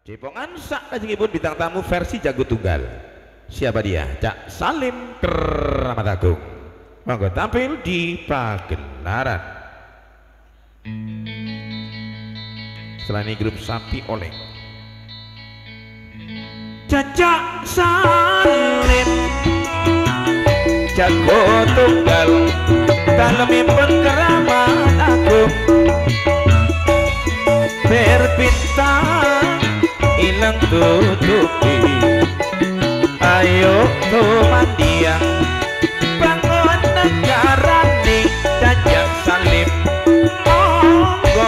Cepongan sak kajengipun bintang tamu versi jago tunggal. Siapa dia? Cak Salim Keramat Agung. Monggo tampil di pagelaran. Setelah ini grup Sapi Oleng. Cak Salim jago tunggal, dalemipun Keramat Agung. Berbintang ilang tutupi, ayo tumandiang bangun negara nih Cak Salim monggo.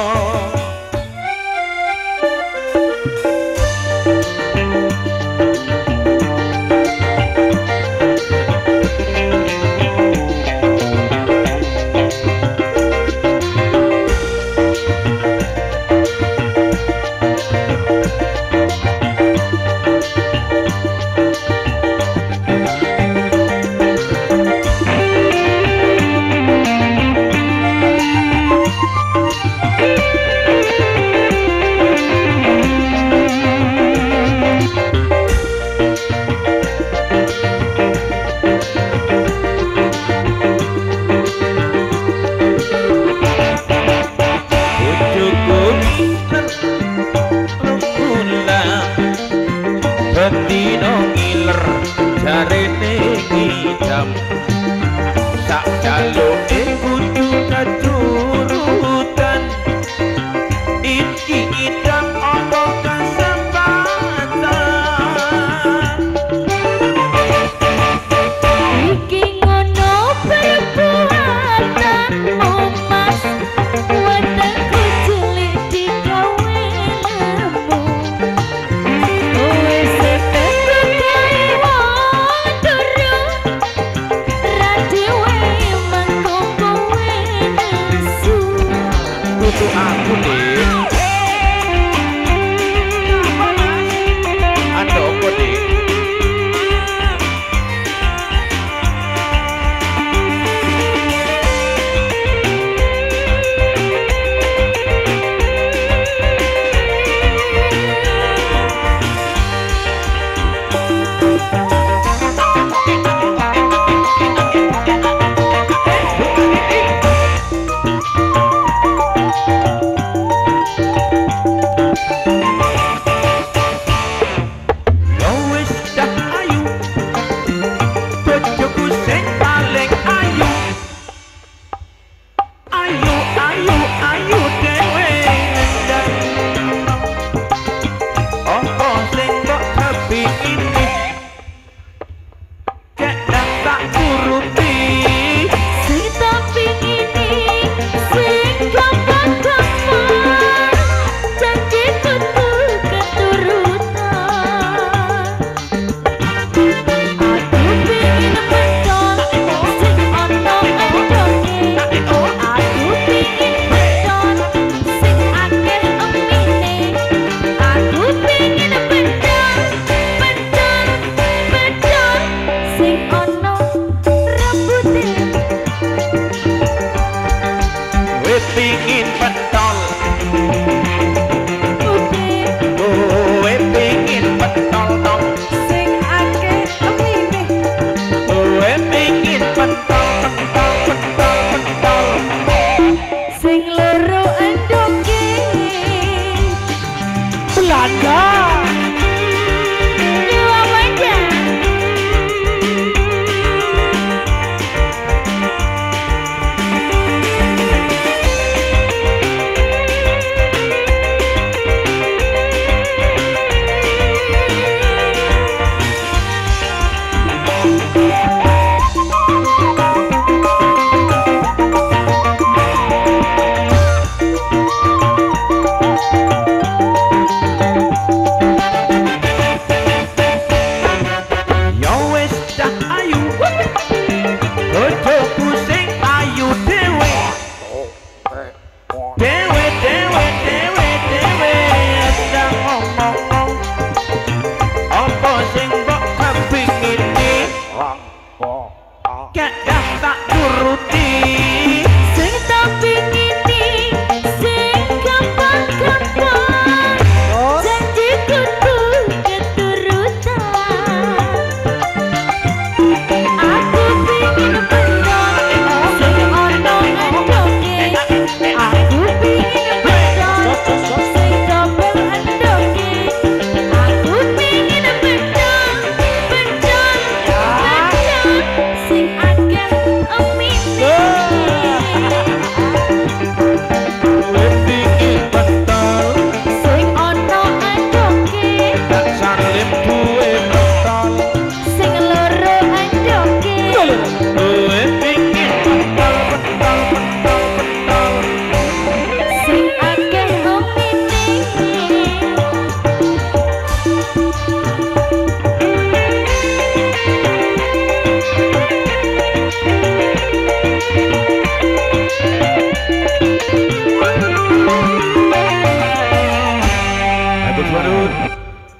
Bendino ngiler jarene ngidam, sak jaluke kudu keturutan. Iki idam apa kesempatan, iki ngono perbuatan mas, wetengku cilik digawe lemu. Wis tekan waduh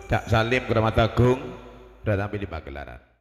Cak Salim Keramat Agung sudah tampil di pagelaran.